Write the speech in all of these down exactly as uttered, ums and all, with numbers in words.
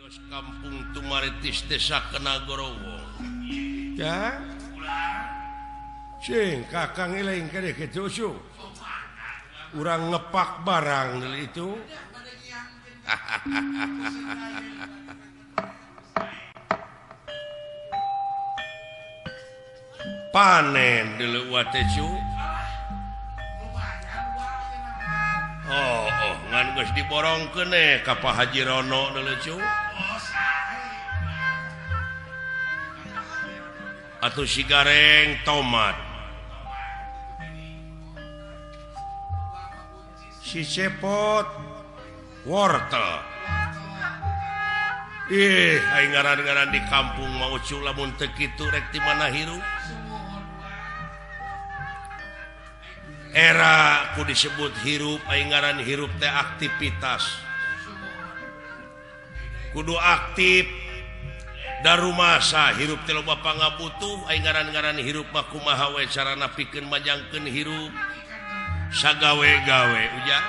Kampung Tumaritis Desa Kenagorowo. Ya. Cing, kakang eling kade ketusu. Urang ngepak barang itu. Panen dulu watecu. Oh, oh, ngan geus diborongkeun eh ka Pak Haji Rono deuleu cu. Atuh si gareng tomat. Si cepot wortel. Ih, aing ngaran-ngaran di kampung mau cu lamun teu kitu rek ti mana hirup. Era ku disebut hirup aing ngaran hirup teh aktivitas. Kudu aktif darumasa hirup teh loba pangabutuh aing ngaran-ngaran hirup mah kumaha we carana pikeun majangkeun hirup sagawe-gawe ujang.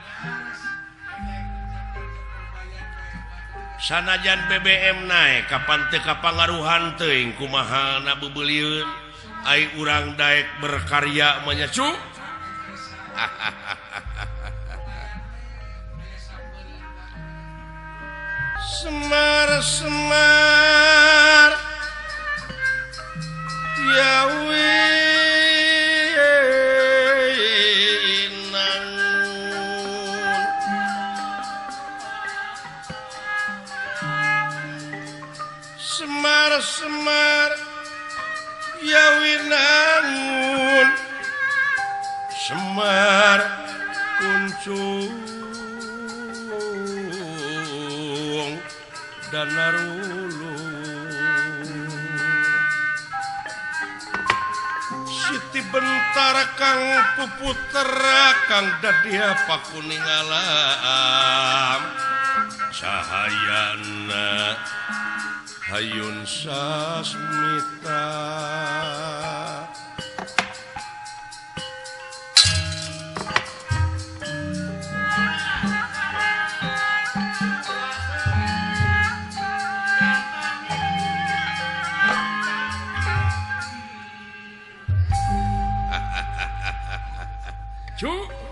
Sanajan B B M naik kapan teu kapangaruhan teuing kumaha na bebeulieun ai urang daek berkarya manya cu. Semar semar ya winang semar semar ya winangun semar kuncung dan narulung Siti bentar kang puputra kang dadia pakuningalam cahayana hayun sasmita. Cu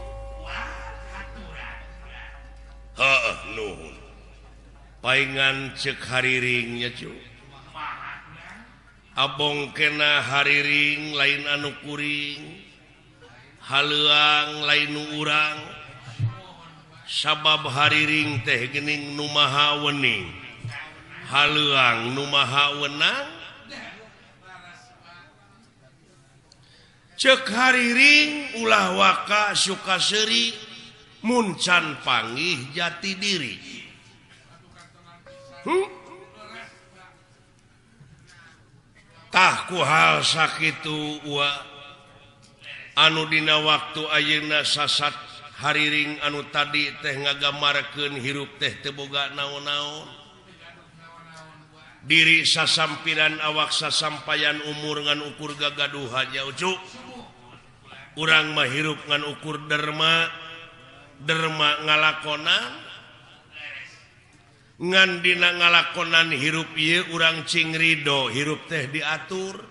heeh nuhun paingan cek hariringnya cu abong kena hariring lain anu kuring haleuang lain nu urang sabab hariring teh geuning nu maha wening haleuang nu maha wenang. Cek hariring ulah waka Sukaseri muncan panggih jati diri. Hmm? Tah ku hal sakitu wa anu dina waktu ayeuna sasat hariring anu tadi teh ngagamarkeun hirup teh teu boga naon-naon. Diri sasampiran awak sasampayan umur ngan ukur gagaduh haja ucuk. Urang mah hirup ngan ukur derma derma ngalakonan ngan dina ngalakonan hirup ieu urang cing ridho hirup teh diatur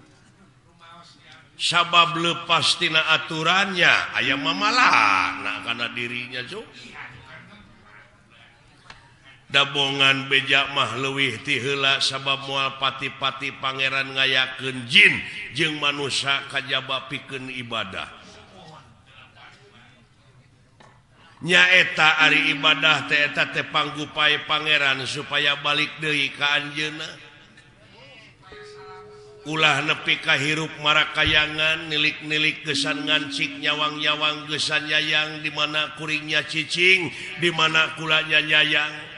sabab lepas tina aturannya aya mamalah kana dirinya cuk. Dabongan bejak mah leuwih ti heula sabab moal pati-pati pangeran ngayakeun jin jeung manusia kajaba pikeun ibadah. Nya eta ari ibadah teh eta teh panggupae pangeran supaya balik deui ka anjeunna. Ulah nepi ka hirup marakayangan nilik-nilik gesan ngancik nyawang-nyawang gesan yayang di mana kuringnya cicing di mana kulanya nyayang.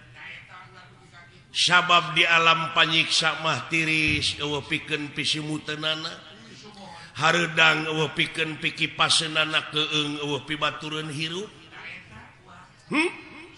Sabab di alam panyiksa mah tiris eueuh pikeun pisimuteunana hareudang eueuh pikeun pikipaseunana keung eueuh pibatureun hirup. Hmm?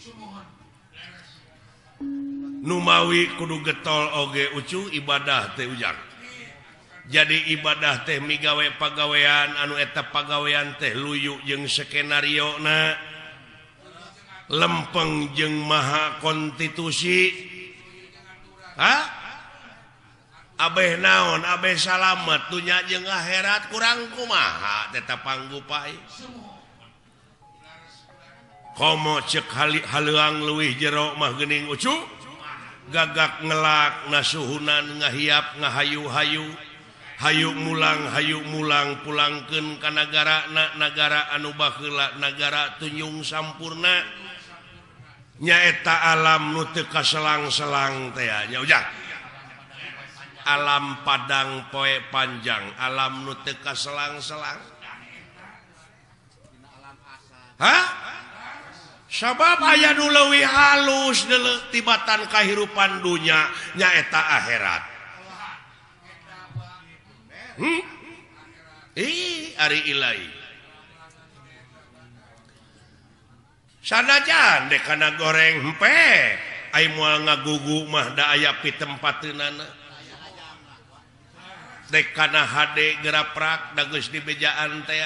Numawi kudu getol oge ucu ibadah teh ujang. Jadi ibadah teh migawe pagawean anu eta pagawean teh luyu jeung skenario na lempeng jeung maha konstitusi ha abeh naon abeh salamet dunya jeung akhirat kurang kumaha eta panggupai komo cek haleuang leuwih jero mah geuning ucu gagak ngelak nasuhunan ngahiap ngahayu-hayu hayu mulang hayu mulang pulangkeun ka nagarana nagara anu baheula nagara tunjung sampurna nyaeta alam nu teu kaselang-selang teh nya ujang alam padang poe panjang alam nu teu kaselang-selang ha sabab aya nu leuwih halus deuleu tibatan kahirupan dunya nyaeta akhirat hmm ih ari ilahi sanajan dek kana goreng hempe ai moal ngagugu mah da aya pitempateunana dek kana hade geraprak da geus dibejaan teh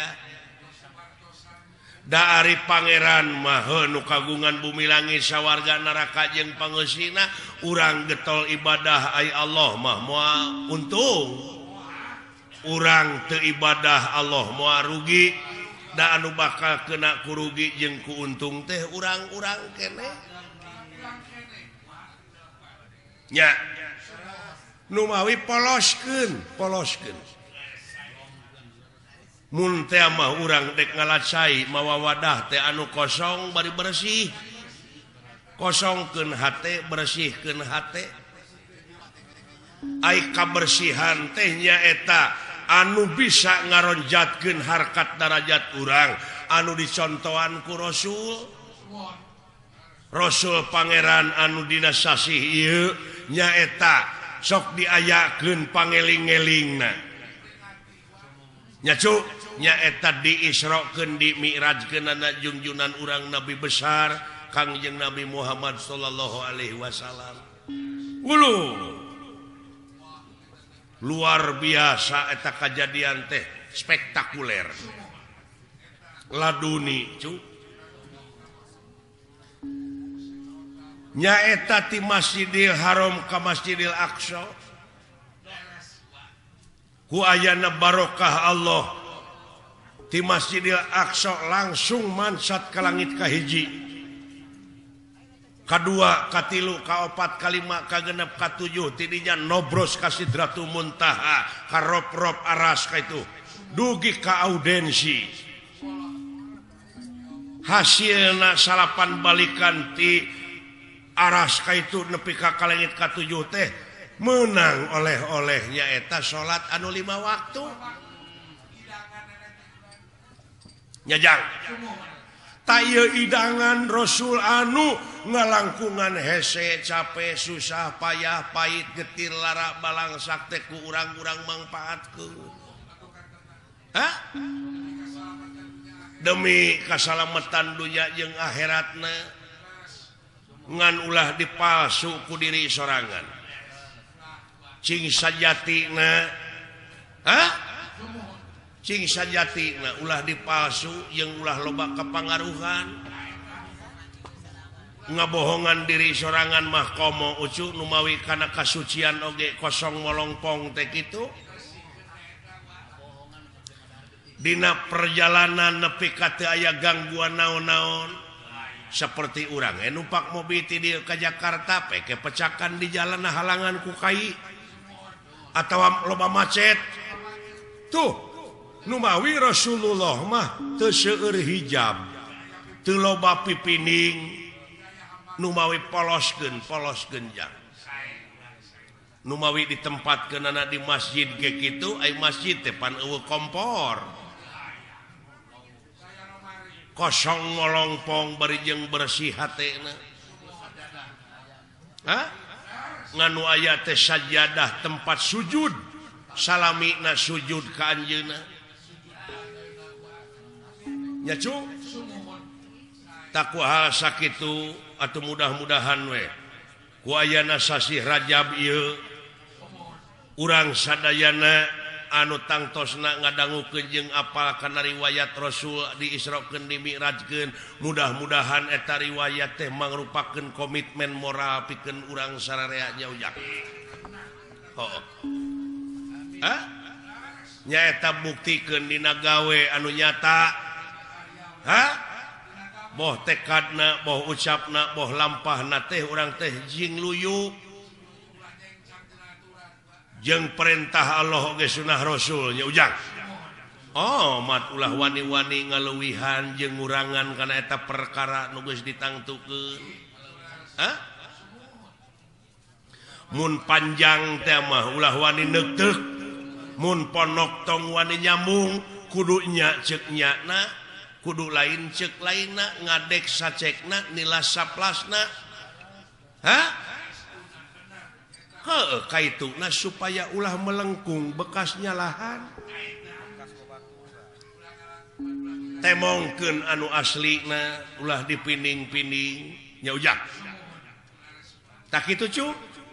da ari pangeran mah nu kagungan bumi langit sawarga neraka jeung pangeusina urang getol ibadah ai Allah mah moal untung urang teu ibadah Allah moal rugi da anu bakal kena ku rugi jeung ku untung teh urang-urang keneh nya nu mawi poloskeun poloskeun mun teh mah urang dek ngalacai mawa wadah teh anu kosong bari bersih kosongkeun hate bersihkeun hate ai kabersihan teh nyaeta anu bisa ngaronjatkeun harkat darajat urang anu dicontohan ku Rasul Rasul pangeran anu dina sasih ieu nyaeta sok diayakeun pangeling-elingna nya cu nyaeta diisrokeun di mi'rajkeunana junjunan urang nabi besar Kangjeng Nabi Muhammad sallallahu alaihi wasallam ulu luar biasa eta kejadian teh spektakuler laduni cu nyaeta ti Masjidil Haram ka Masjidil Aqsa ku ayana barokah Allah ti Masjidil Aqsa langsung mansat ka langit kahiji kadua katilu kaopat kalima kagenep katujuh tidinya nobros ka Sidratul Muntaha ka rop-rop aras ka itu dugi ka audensi hasilna salapan balikan ti aras ka itu nepi ka langit katujuh teh menang oleh-olehnya eta salat anu lima waktu nyajang taya idangan Rasul anu ngalangkungan hese capek susah payah pahit getir lara balangsak teh ku urang-urang mangpaatkeun hah demi kasalamatan dunya jeung akhiratna ngan ulah dipalsu ku diri sorangan cing sajatina hah cing sajatina ulah dipalsu jeung ulah loba kapangaruhan ngabohongan diri sorangan mah komo ucu nu mawi kana kasucian oge kosong molongpong teh kitu dina perjalanan nepi ka teu aya gangguan naon-naon seperti urang eh numpak mobil ti dieu ka Jakarta pe kepecakan di jalan halangan ku kai atawa loba macet tuh nu mawi Rasulullah mah teu seueur hijab teu loba pipining nu mawi poloskeun poloskeun jang nu mawi ditempatkeunana di masjid ge kitu ai masjid teh pan eueuh kompor kosong molongpong bari jeung bersih hatena ha nganu aya teh sajadah tempat sujud salamina sujud ka anjeunna nya cu takwa hal sakitu atuh mudah-mudahan we ku ayana sasih Rajab ieu urang sadayana anu tangtosna ngadangu kejeng apal kana riwayat Rasul diisrokeun dimirajkeun mudah-mudahan eta riwayat teh mangrupakeun komitmen moral pikeun urang sararea ujang oh ah nyaeta buktikeun dina gawe anu nyata ha boh tekadna boh ucapna boh lampahna teh urang teh jing luyu jeung perintah Allah ge sunah Rasul nya ujang oh mat ulah wani-wani ngaleuwihan jeung ngurangan kana eta perkara nu geus ditangtukeun ha mun panjang teh mah ulah wani neukteuk mun ponok tong wani nyambung kudu nya ceuk nyana kudu lain ceuk lainna ngadek sacekna nila saplasna ha heuh kaituna supaya ulah melengkung bekasnya lahan temongkeun anu aslina ulah dipinding-pinding nya ujang tak kitu cu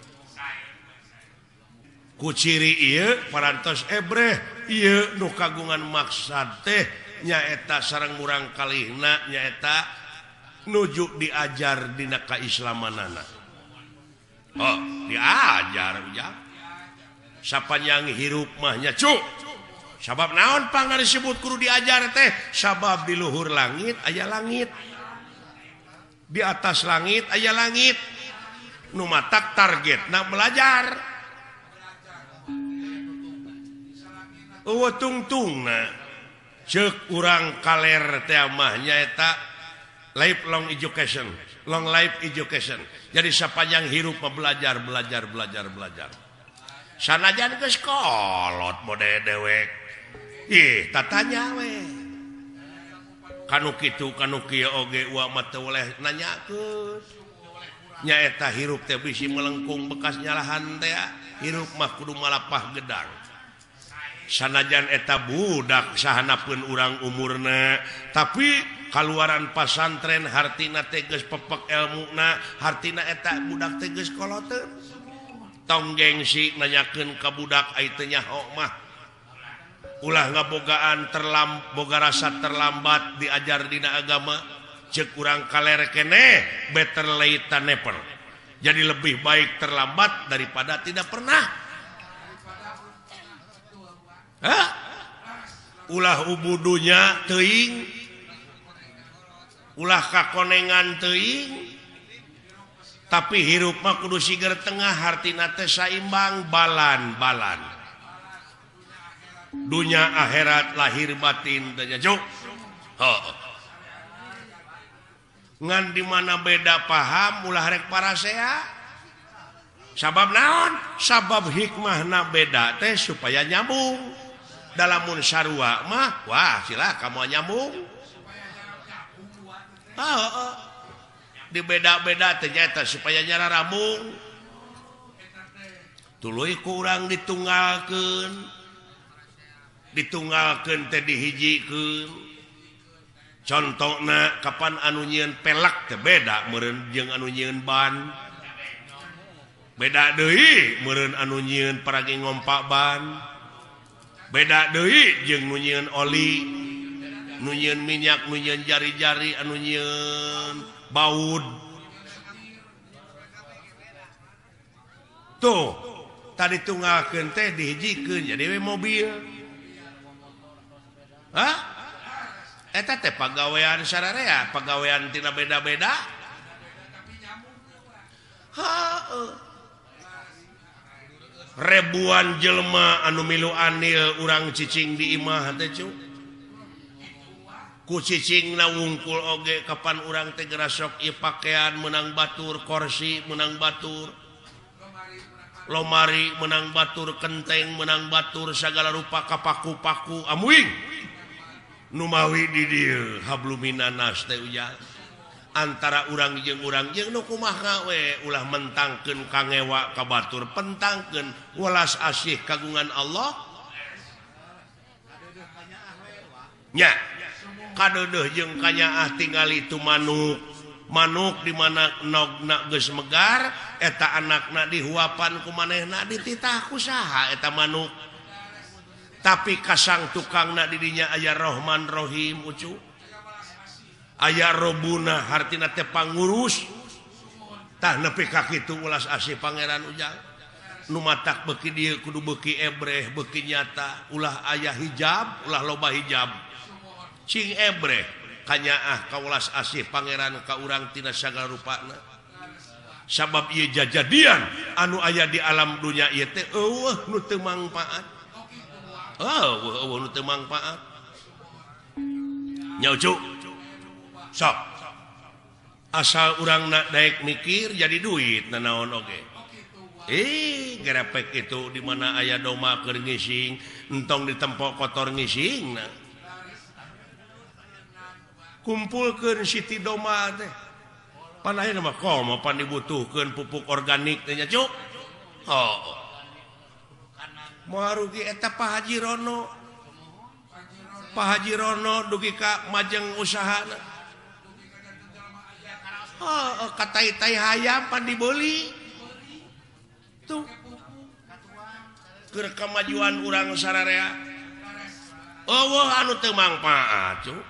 ku ciri ieu parantos ebreh ieu nu kagungan maksad teh nyaeta sareng urang kalihna nyaeta nuju diajar dina kaislamanana oh diajar ujang sapanjang hirup mah nya cu sabab naon pangna disebut kudu diajar teh sabab di luhur langit aya langit di atas langit aya langit nu matak targetna belajar eueuh tungtungna ceuk urang kaler teh mah nyaeta lifelong education long life education jadi sapanjang hirup mah belajar belajar belajar belajar sanajan geus kolot mode dewek ih tatanya we kanu kitu kanu kieu oge uak mah teu oleh nanyakeun nyaeta hirup teh bisi melengkung bekas nyalahan teh hirup mah kudu malapah gedang sanajan eta budak sahanapeun urang umurna tapi kaluaran pasantren hartina teh geus pepek elmuna hartina eta budak teh geus koloteun tong gengsi nanyakeun ka budak ai teu nyaho mah ulah ngabogaan terlam boga rasa terlambat diajar dina agama ceuk urang kaler keneh better late than never jadi lebih baik terlambat daripada tidak pernah hah ulah ubudunya teuing ulah kakonengan teuing tapi hirup mah kudu siger tengah hartina teh saimbang balan-balan dunya akhirat lahir batin teh juk heuh ngan di mana beda paham ulah rek parasea sabab naon sabab hikmahna beda teh supaya nyambung dalamun sarua mah wah sila kamu nyambung oh, oh. dibeda-beda ternyata supaya nyara rambung tuluy ku urang ditunggalkeun ditunggalkeun teh dihijikeun contona kapan anu nyieun pelak teh beda meureun jeung anu nyieun ban beda deui meureun anu nyieun paragi ngompak ban beda deui jeung nu nyieun oli nu nyieun minyak nu nyieun jari-jari anu nyieun baud tuh tadi tunggalkeun teh dihijikeun jadi we mobil hah eta teh pagawean sararea pagawean tina beda-beda heuh ribuan jelema anu milu anil urang cicing di imah teh cu ku cicingna wungkul oge kapan urang teh geura sok ieu pakaian menang batur kursi menang batur lomari menang batur kenteng menang batur sagala rupa kapaku-paku amuing nu mawi di dieu habluminanas teh ujang antara urang jeung urang jeung nu kumaha we ulah mentangkeun kangewa ka batur pentangkeun welas asih kagungan Allah nya kadeudeuh jeung kanyaah tingali tu manuk manuk di mana nogna geus megar eta anakna dihuapan ku manehna dititah ku saha eta manuk tapi kasang tukangna didinya aya Rahman Rohim ucu aya Robuna hartina teh pangurus tah nepi ka kitu ulas asih Pangeran Ujang nu matak beuki dieu kudu beuki ebreh beuki nyata ulah aya hijab ulah loba hijab cing ebreh kanyaah ka ulas asih Pangeran ka urang tina sagala rupana sabab ieu jajadian anu aya di alam dunya ieu teh eueuh nu teu mangpaat eueuh eueuh nu teu mangpaat nya ucu sok asal urang nak daek mikir jadi duit nanaon oge eh garepek itu di mana aya doma keur ngising entong ditempo kotor ngising nah kumpulkeun siti doma teh pan aya mah komo pan dibutuhkeun pupuk organik teh nya cuk oh moal rugi eta Pak Haji Rono Pak Haji Rono dugi ka majeng usahana oh katai-tai hayam pan dibeli tuh keur kemajuan urang sararea eueuh anu teu mangpaat cuk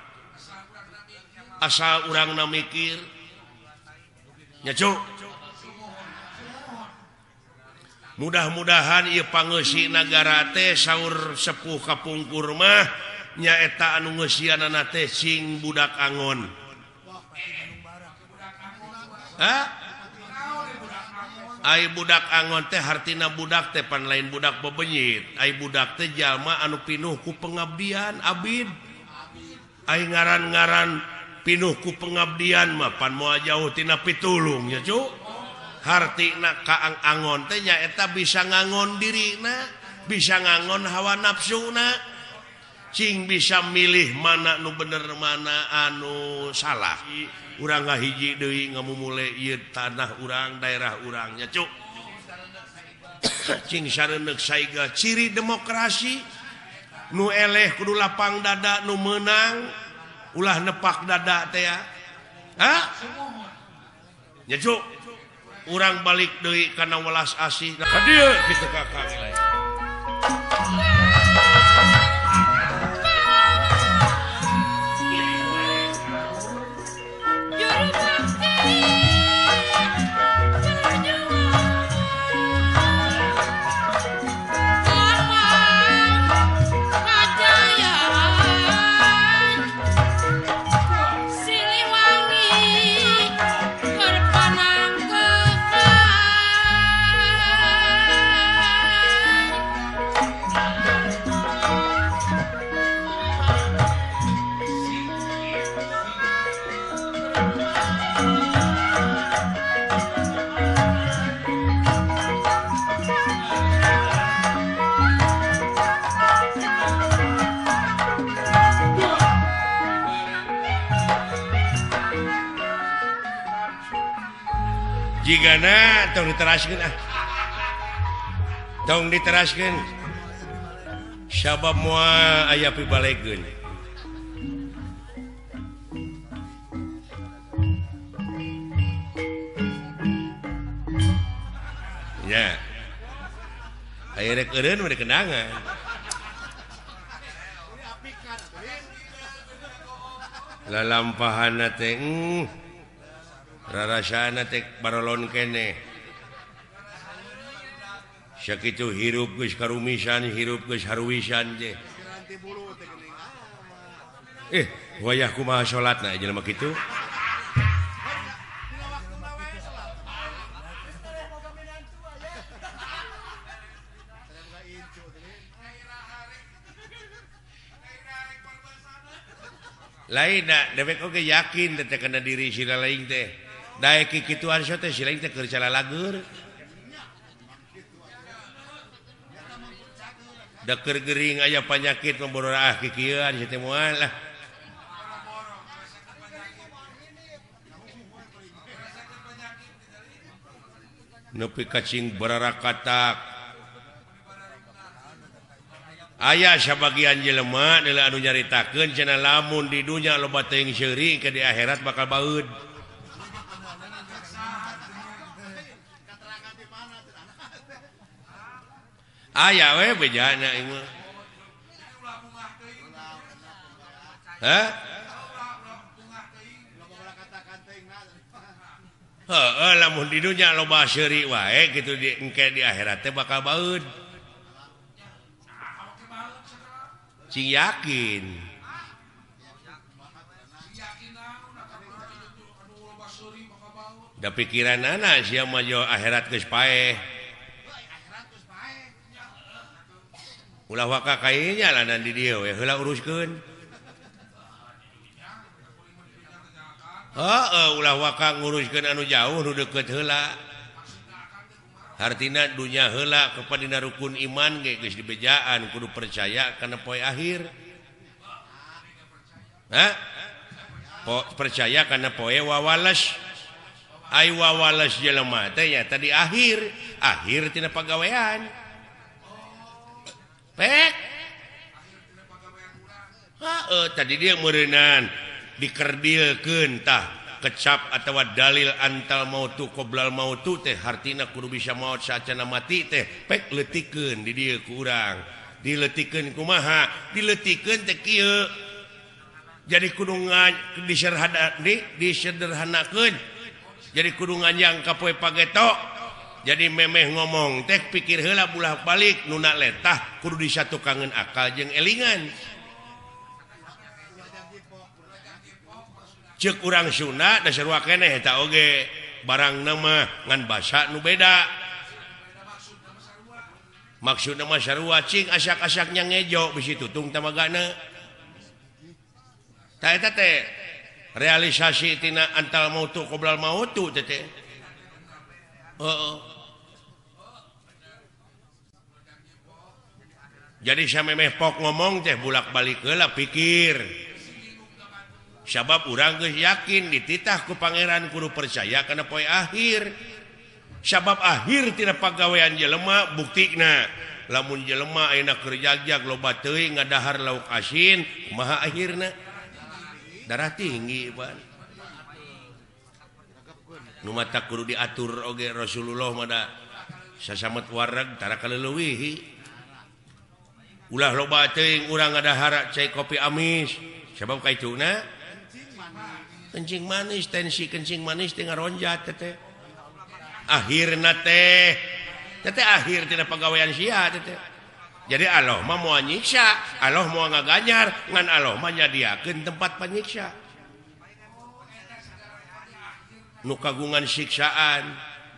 asal urangna mikir nya cuk mudah-mudahan ieu pangeusi nagara teh saur sepuh kapungkur mah nyaeta anu ngeusianana teh cing budak angon hah ai budak angon teh hartina budak teh pan lain budak bebenyit ai budak teh jalma anu pinuh ku pengabdian abid ai ngaran-ngaran pinuh ku pengabdian mah pan moal jauh tina pitulung nya cu hartina kaang angon teh nyaeta bisa ngangon dirina bisa ngangon hawa nafsuna cing bisa milih mana nu bener mana anu salah urang ngahiji deui ngamumule ieu tanah urang daerah urangnya cuk cing sareuneuh saiga ciri demokrasi nu eleh kudu lapang dada nu meunang ulah nepak dada teh ya ha nya cuk urang balik deui kana welas asih ka dieu kitu kakang lain jigana tong diteraskeun ah tong diteraskeun sabab moal aya pibalegeun nya aya rek eureun mah dikenangan lalampahanna teh rarasana teh barolon kene sakitu hirup geus karumisan hirup geus haruwisan je eh wayah kumaha salatna jelema kitu lain da dewek oge yakin teh kana diri sira lain teh daek kikituan so teh silain teh keur calalagur da keur gering aya panyakit memboro ah kikieuan si teh moal lah nepi ka cing bararakatak aya sabagian jelema anu nyaritakeun cenah lamun di dunya loba teuing seuri ke di akhirat bakal baeud aya we bejana ieu Hah? Heeh, lamun di dunya loba seuri wae gitu di engke di akhirat teh bakal baeud. Cing yakin. Da pikiranana sia mah jo akhirat geus paeh. Ulah waka kayenya lah dan di dieu we heula uruskeun. Heeh, ulah waka nguruskeun anu jauh nu deukeut heula. Hartina dunya heula kepadina rukun iman ge geus dibejaan kudu percaya kana poe akhir. Hah? Po, percaya kana poe wawales. Ai wawales jelema teh nya tadi akhir, akhir tina pagawean. Pek. Heeh, tadi dia meureunan dikerdilkeun tah kecap atawa dalil antal mautu qoblal mautu teh hartina kudu bisa maut saacana mati teh pek leutikeun di dieu ku urang dileutikeun kumaha dileutikeun teh kieu jadi kudu disederhanakeun jadi kudu nganjang ka poe pagetok jadi memeh ngomong teh pikir heula bulah balik nuna letah kudu disatukangeun akal jeung elingan. Cek urang Sunda da sarua keneh eta oge barang nama ngan basa nu beda maksudna mah sarua cing asak-asaknya ngejo bisi tutung tamagana tah eta teh realisasi tina antal mautu qoblal mautu teh teh heeh jadi samemeh pok ngomong teh bulak-balik heula pikir. Sabab urang geus yakin dititah ku pangeran kudu percaya kana poe akhir. Sabab akhir tina pagawean jelema buktina lamun jelema ayeuna keur jagjag loba teuing ngadahar lauk asin kumaha akhirna? Darah tinggi pan. Nu mata kudu diatur oge Rasulullah mah da sasamet wareg tara kaleuwih. Ulah loba teuing urang ngadahar cai kopi amis. Sabab kaituna kencing manis tensi kencing manis teh ngaronjat teh akhirna teh teh akhir tina pagawean sia teh jadi Allah mah moal nyiksa Allah moal ngaganyar ngan Allah mah nyadiakeun tempat panyiksa nu kagungan siksaan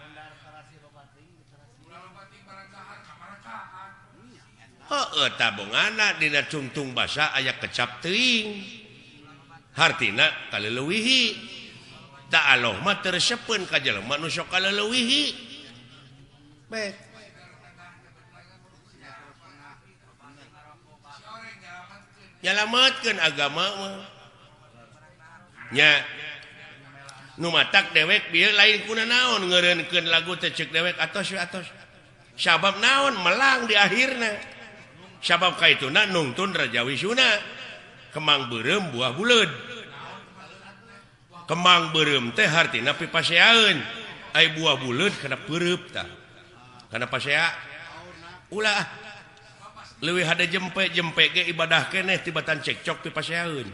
heueuh tabungana dina cungtung basa aya kecap teuing hartina kaleuwihi da Allah mah tersepeun ka jelema nu sok kaleuwihi baik nyalametkeun agama mah nya nu matak dewek bieu lain kuna naon ngeureunkeun lagu teh ceuk dewek atos atos sabab naon melang di akhirna sabab kaituna nungtun rajawi suna kemang beureum buah buleud kemang beureum teh hartina pipaseaeun ai buah buleud kana peureup tah kana pasea ulah leuwih hade jempe-jempe ge ibadah keneh tibatan cekcok pipaseaeun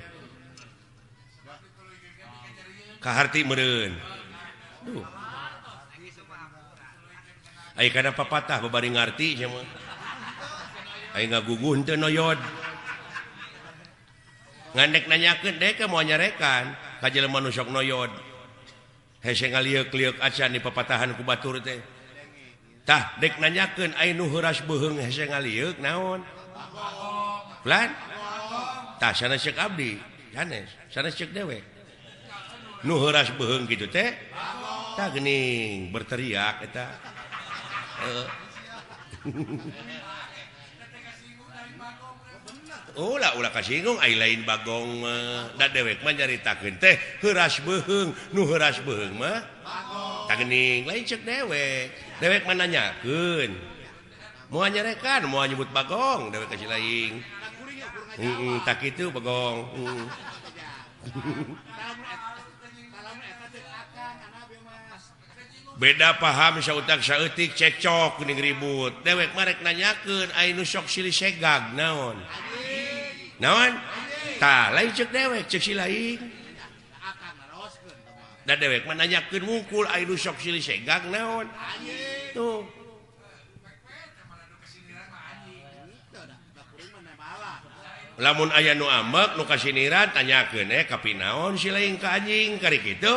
ka harti meureun duh ai kana papatah babari ngarti sia mah ai ngaguguh teu noyod ngandek nanyakeun dek moal nyarekan ka jelema nu sok noyod hese ngalieuк-lieuк acan di papatahan ku batur teh tah dek nanyakeun ai nu heuras beuheung hese ngalieuк naon lan tah sanes ceuk abdi sanes sanes ceuk dewek nu heuras beuheung kitu teh tah geuning berteriak eta heeh ulah ulah kasinggung ai lain bagong da dewek mah nyaritakeun teh heuras beuheung nu heuras beuheung mah tah geuning lain ceuk dewek dewek mah nanyakeun moal nyarekan moal nyebut bagong dewek kasih lain heeh tah kitu bagong beda paham sautak saeutik cekcok geuning ribut dewek mah rek nanyakeun ai nu sok silih segag naon naon tah lain cek dewek cek si lain da dewek mah nanyakeun wungkul aya nu sok silih segang naon tuh lamun aya nu ambek nu kasiniran tanyakeun eh ka pinaon si lain ka anjing kari kitu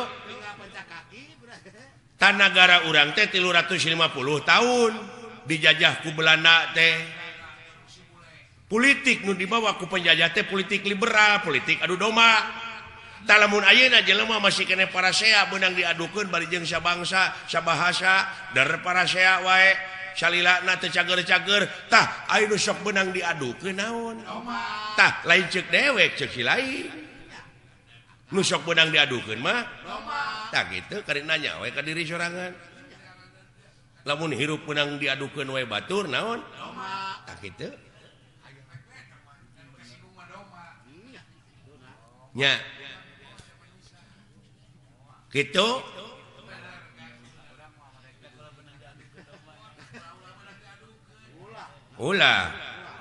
tan nagara urang teh tilu ratus lima puluh tahun dijajah ku Belanda teh politik nu dibawa ku penjajah teh politik liberal politik adu domba tah lamun ayeuna jelema masih kene parasea beunang diadukeun bari jeung sabangsa sabahasa dar parasea wae salilana teu cager-cager tah aya nu sok beunang diadukeun naon tah lain ceuk dewek ceuk si lain nu sok beunang diadukeun mah tah kitu kari nanya we ka diri sorangan lamun hirup beunang diadukeun wae batur naon tah kitu nya gitu ulah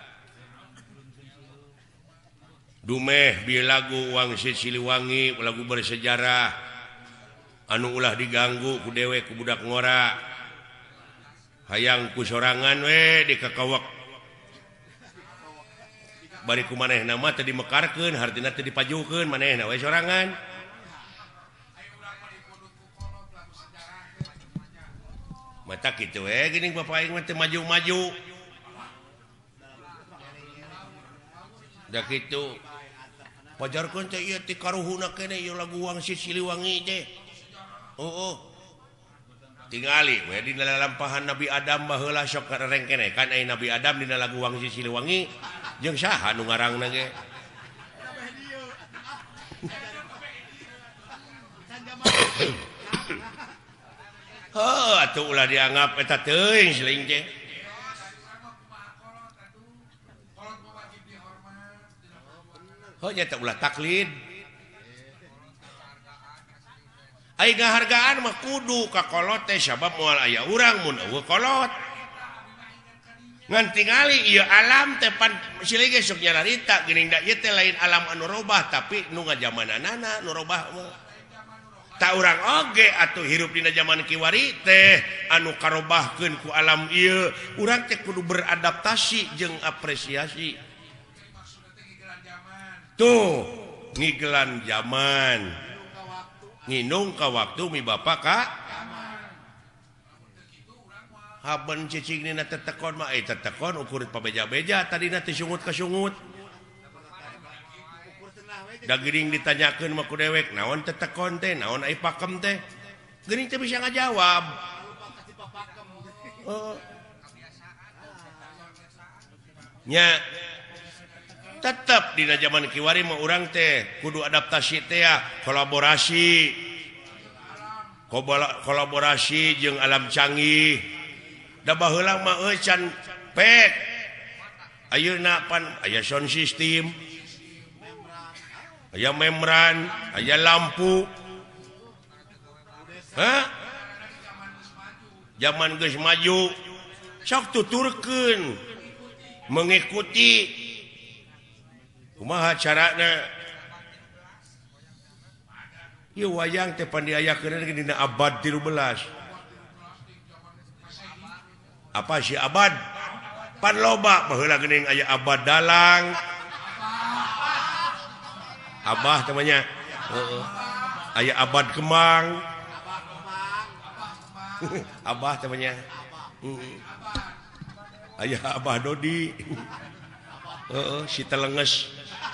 dumeh bieu lagu Wangsit Siliwangi lagu bersejarah anu ulah diganggu ku dewek ku budak ngora hayang ku sorangan we dikakawak bari ku manehna mah teu dimekarkeun hartina teu dipajukeun manehna we sorangan mata gitu eh gini bapak aing mah teu maju-maju da kitu pajarkeun teh ieu ti karuhuna keneh ieu lagu Wangsit Siliwangi teh heuh tingali we dina lalampahan Nabi Adam baheula sok kareng keneh kan aya Nabi Adam dina lagu Wangsit Siliwangi jeung saha nu ngarangna ge oh, atuh ulah dianggap eta teuing seuing teh. Oh, nya teh ulah taklid. Ai ngahargaan mah kudu ka kolot teh sabab moal aya urang mun eueuh kolot. Ngan tingali ieu alam teh pan silih ge sok nyarita geuning da ieu teh lain alam anu robah tapi nu ngajamananana nu robah mah. Tak urang oge atuh hirup dina zaman kiwari teh anu karobahkeun ku alam ieu urang teh kudu beradaptasi jeung apresiasi tuh ngigelan zaman nginung ka waktu mi bapa ka haben cicing dina tetekon mah eh tetekon ukur pabeja-beja tadina teh sungut ka sungut da geuning ditanyakeun mah ku dewek naon teh tekon teh naon ai pakem teh geuning teh bisa ngajawab oh. nya tetep dina zaman kiwari mah urang teh kudu adaptasi teh ya kolaborasi kolaborasi jeung alam canggih da baheula mah euy can pek ayeuna pan aya sound system aya membran, aya lampu. Hah? Zaman geus maju. Sok tuturkeun mengikuti kumaha carana. Ieu wayang teh pan diayakeun dina abad tilu belas. Apa sih abad? Pan loba baheula geuning aya abad dalang. Abah temannya uh, aya abad kemang abah temannya uh, aya abah Dodi uh, si telenges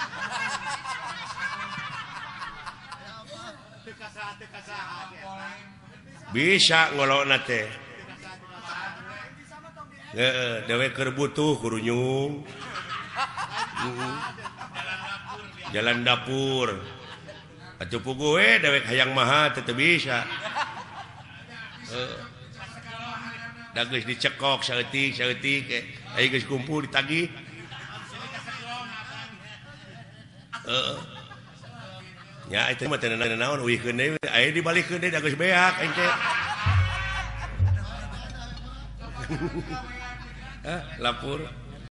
bisa ngolokna teh heeh dewe keur butuh kurunyung uh. Jalan dapur atuh puguh we dewek hayang maha teu bisa heeh da geus dicekok saeutik saeutik aya geus kumpul ditagih heeh nya eta mah teu naon uihkeun deui aya dibalikeun deui da geus beak ente lapur